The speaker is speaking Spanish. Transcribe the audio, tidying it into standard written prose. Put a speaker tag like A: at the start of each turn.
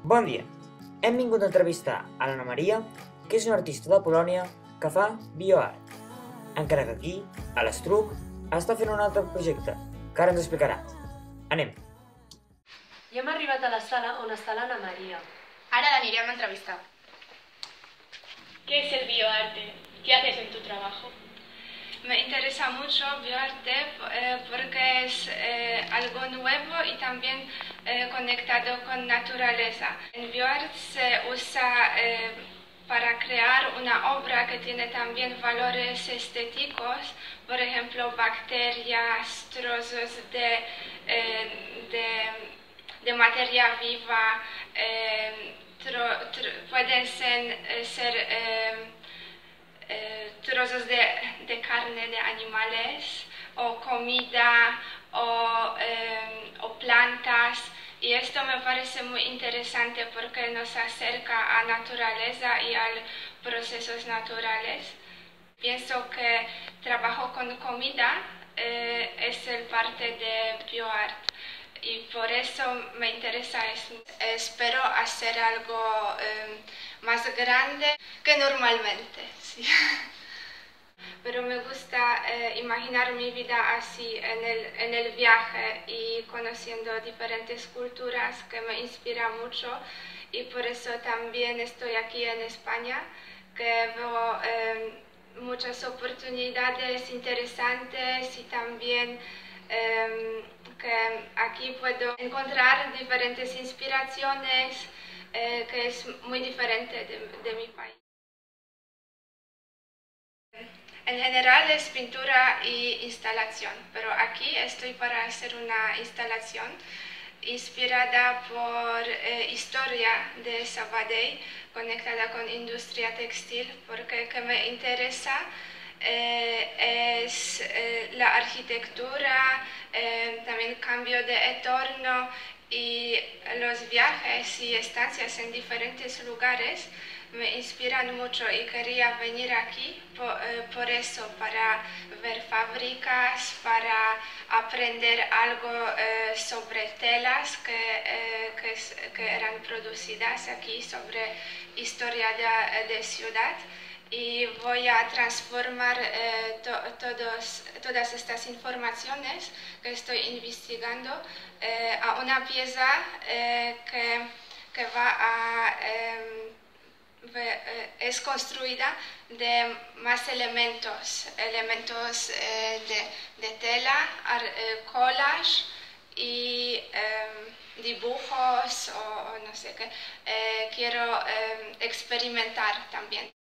A: Bon dia! Hem vingut a entrevistar a l'Anna Maria, que és una artista de Polònia que fa bioart. Encara que aquí, a l'Estruc, està fent un altre projecte, que ara ens explicarà. Anem!
B: I hem arribat a la sala on està l'Anna Maria.
C: Ara l'anirem a entrevistar.
D: ¿Qué es el bioarte? ¿Qué haces en tu trabajo?
C: Me interesa mucho bioarte porque es algo nuevo y también conectado con naturaleza. En bioarte se usa para crear una obra que tiene también valores estéticos, por ejemplo, bacterias, trozos de materia viva, pueden ser trozos de carne de animales o comida o plantas, y esto me parece muy interesante porque nos acerca a naturaleza y a procesos naturales. Pienso que trabajo con comida es el parte de bioart y por eso me interesa eso. Espero hacer algo más grande que normalmente, sí. Pero me gusta imaginar mi vida así en el viaje y conociendo diferentes culturas, que me inspira mucho, y por eso también estoy aquí en España, que veo muchas oportunidades interesantes y también que aquí puedo encontrar diferentes inspiraciones que es muy diferente de mi país. En general es pintura y instalación, pero aquí estoy para hacer una instalación inspirada por historia de Sabadell, conectada con industria textil, porque que me interesa es la arquitectura, también cambio de entorno y los viajes y estancias en diferentes lugares me inspiran mucho y quería venir aquí por eso, para ver fábricas, para aprender algo sobre telas que eran producidas aquí, sobre historia de ciudad. Y voy a transformar todas estas informaciones que estoy investigando a una pieza que es construida de más elementos de tela, collage y dibujos o no sé qué. Quiero experimentar también.